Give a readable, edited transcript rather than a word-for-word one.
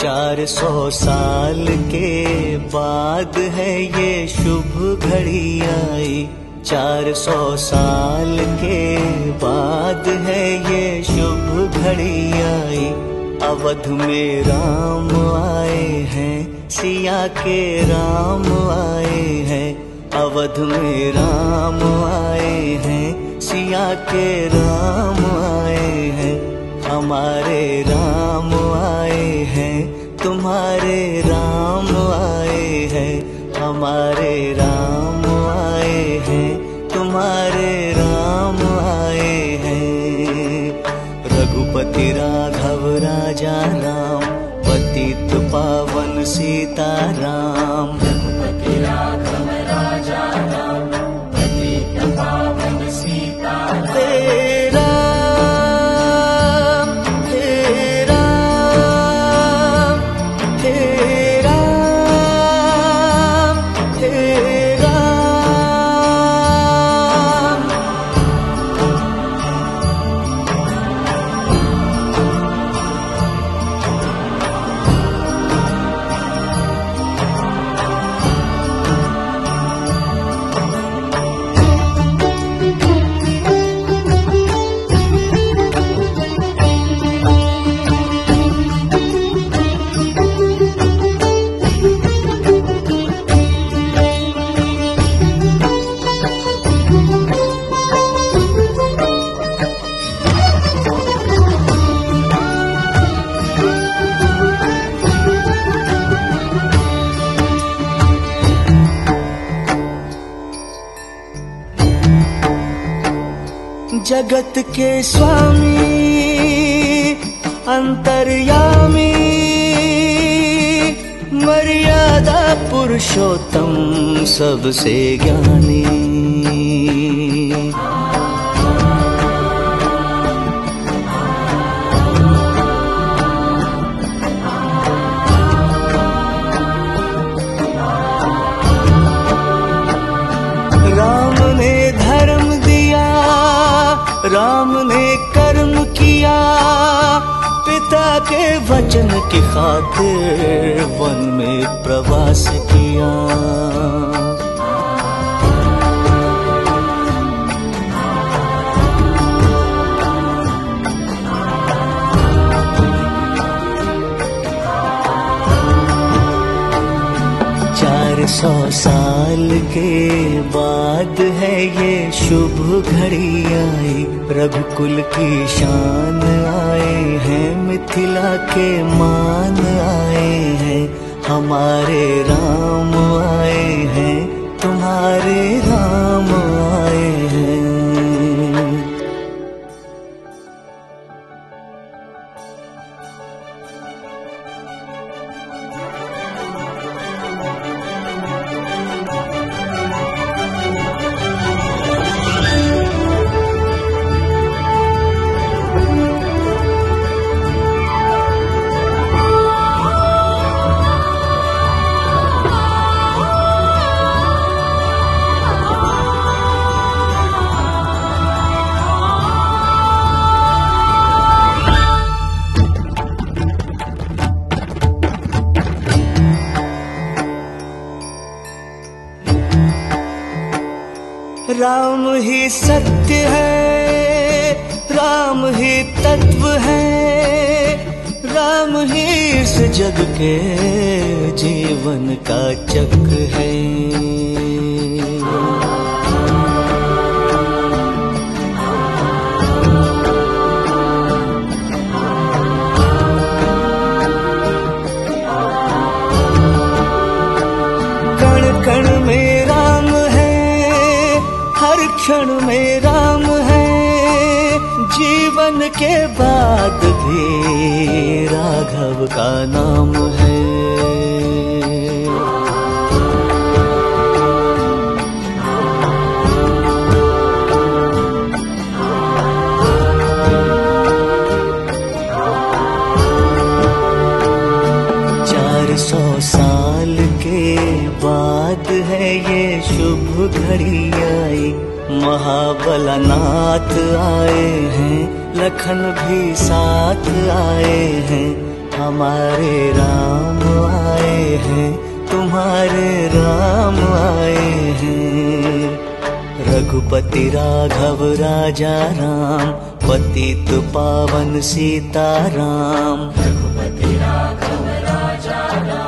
400 साल के बाद है ये शुभ घड़ी आई। 400 साल के बाद है ये शुभ घड़ी आई। अवध में राम आए हैं, सिया के राम आए हैं। अवध में राम आए हैं, सिया के राम आए हैं। हमारे राम आए हैं, तुम्हारे राम आए हैं। हमारे राम आए हैं, तुम्हारे राम आए हैं। रघुपति राघव राजा राम, पतित पावन सीताराम। रघुपति राघव राजा राम, पतित पावन सीताराम। हे राम, हे राम, हे राम, हे राम। जगत के स्वामी अंतर्यामी, मर्यादा पुरुषोत्तम सबसे ज्ञानी। राम ने धर्म दिया, राम ने कर्म किया। पिता के वचन की खातिर वन में प्रवास किया। सौ साल के बाद है ये शुभ घड़ी आई। रघुकुल की शान आए हैं, मिथिला के मान आए हैं। हमारे राम आए हैं, तुम्हारे राम आए हैं। राम ही सत्य है, राम ही तत्व है। राम ही इस जग के जीवन का चक्र है। कण कण में राम है, हर क्षण में राम है। जीवन के बाद भी राघव का नाम है। साल के बाद है ये शुभ घड़ी आई। महाबला नाथ आए हैं, लखन भी साथ आए हैं। हमारे राम आए हैं, तुम्हारे राम आए हैं। रघुपति राघव राजा राम, पतित पावन सीताराम। रघुपति राघव राजा राम,